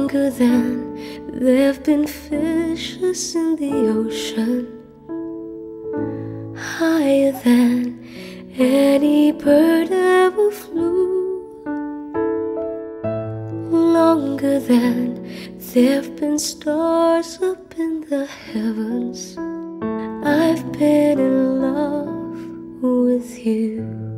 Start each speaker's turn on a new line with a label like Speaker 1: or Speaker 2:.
Speaker 1: longer than there've been fishes in the ocean, higher than any bird ever flew, longer than there've been stars up in the heavens. I've been in love with you.